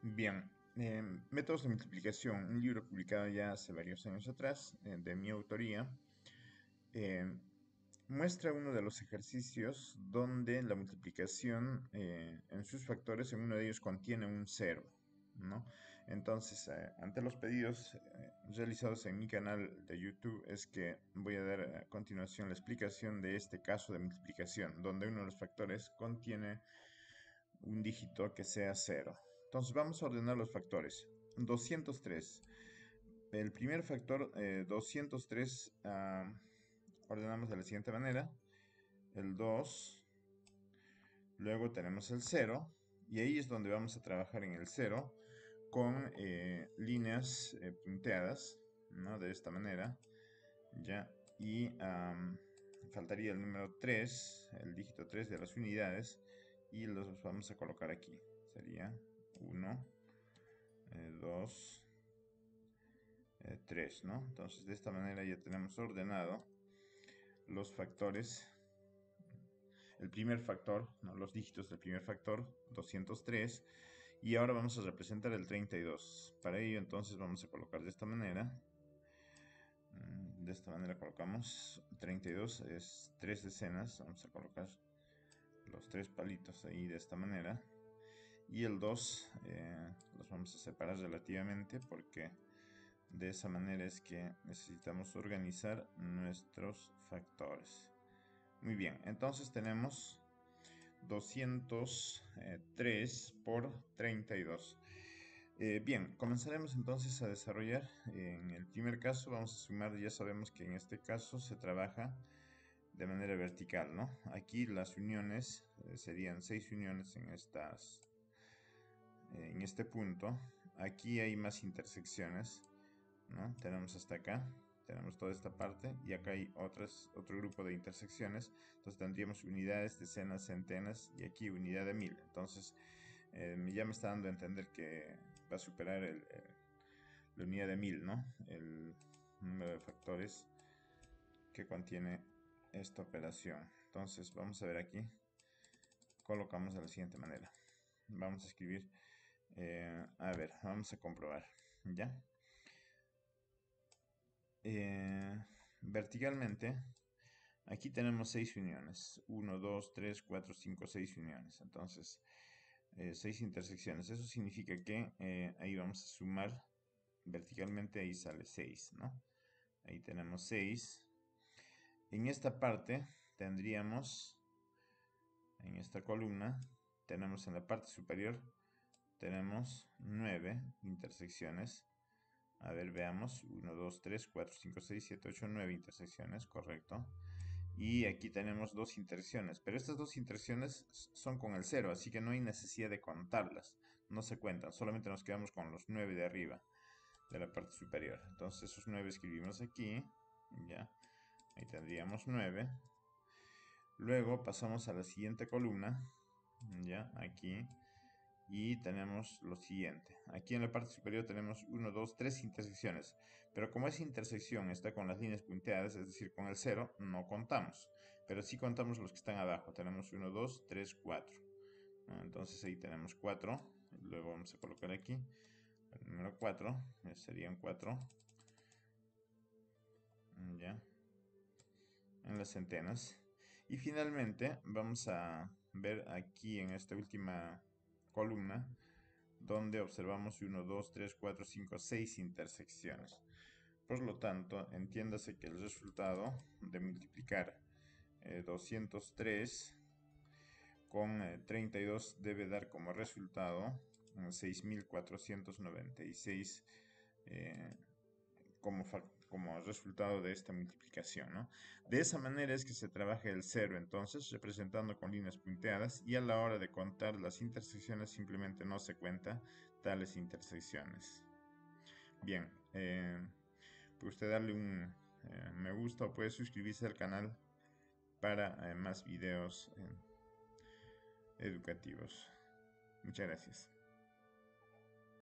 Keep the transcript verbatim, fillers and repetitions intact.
Bien, eh, Métodos de multiplicación, un libro publicado ya hace varios años atrás, eh, de mi autoría, eh, muestra uno de los ejercicios donde la multiplicación eh, en sus factores, en uno de ellos contiene un cero, ¿no? Entonces, eh, ante los pedidos eh, realizados en mi canal de YouTube, es que voy a dar a continuación la explicación de este caso de multiplicación, donde uno de los factores contiene un dígito que sea cero. Entonces vamos a ordenar los factores. doscientos tres. El primer factor, eh, doscientos tres, ah, ordenamos de la siguiente manera. El dos, luego tenemos el cero, y ahí es donde vamos a trabajar en el cero con eh, líneas eh, punteadas, ¿no? De esta manera, ¿ya? Y am, faltaría el número tres, el dígito tres de las unidades, y los vamos a colocar aquí. Sería uno, dos, tres, ¿no? Entonces de esta manera ya tenemos ordenado los factores, el primer factor, ¿no? Los dígitos del primer factor, doscientos tres, y ahora vamos a representar el treinta y dos. Para ello entonces vamos a colocar de esta manera. De esta manera colocamos treinta y dos, es tres decenas. Vamos a colocar los tres palitos ahí de esta manera. Y el dos eh, los vamos a separar relativamente, porque de esa manera es que necesitamos organizar nuestros factores. Muy bien, entonces tenemos doscientos tres por treinta y dos. Eh, bien, comenzaremos entonces a desarrollar. En el primer caso vamos a sumar. Ya sabemos que en este caso se trabaja de manera vertical, ¿no? Aquí las uniones eh, serían seis uniones en estas, eh, en este punto. Aquí hay más intersecciones, ¿no? Tenemos hasta acá, tenemos toda esta parte, y acá hay otras, otro grupo de intersecciones. Entonces tendríamos unidades, decenas, centenas, y aquí unidad de mil. Entonces eh, ya me está dando a entender que va a superar el, el, la unidad de mil, ¿no? El número de factores que contiene esta operación. Entonces vamos a ver aquí, colocamos de la siguiente manera. Vamos a escribir, eh, a ver, vamos a comprobar, ¿ya? Eh, verticalmente, aquí tenemos seis uniones. uno, dos, tres, cuatro, cinco, seis uniones. Entonces, eh, seis intersecciones. Eso significa que eh, ahí vamos a sumar verticalmente, ahí sale seis, ¿no? Ahí tenemos seis. En esta parte tendríamos, en esta columna, tenemos en la parte superior, tenemos nueve intersecciones. A ver, veamos. uno, dos, tres, cuatro, cinco, seis, siete, ocho, nueve intersecciones, correcto. Y aquí tenemos dos intersecciones, pero estas dos intersecciones son con el cero, así que no hay necesidad de contarlas. No se cuentan, solamente nos quedamos con los nueve de arriba, de la parte superior. Entonces esos nueve escribimos aquí, ya. Ahí tendríamos nueve. Luego pasamos a la siguiente columna, ya, aquí. Y tenemos lo siguiente. Aquí en la parte superior tenemos uno, dos, tres intersecciones. Pero como esa intersección está con las líneas punteadas, es decir, con el cero, no contamos. Pero sí contamos los que están abajo. Tenemos uno, dos, tres, cuatro. Entonces ahí tenemos cuatro. Luego vamos a colocar aquí el número cuatro. Serían cuatro. Ya. En las centenas. Y finalmente vamos a ver aquí en esta última columna, donde observamos uno, dos, tres, cuatro, cinco, seis intersecciones. Por lo tanto, entiéndase que el resultado de multiplicar eh, doscientos tres con eh, treinta y dos debe dar como resultado eh, seis mil cuatrocientos noventa y seis eh, como, como resultado de esta multiplicación, ¿no? De esa manera es que se trabaja el cero, entonces, representando con líneas punteadas, y a la hora de contar las intersecciones simplemente no se cuenta tales intersecciones. Bien, eh, puede usted darle un eh, me gusta, o puede suscribirse al canal para eh, más videos eh, educativos. Muchas gracias.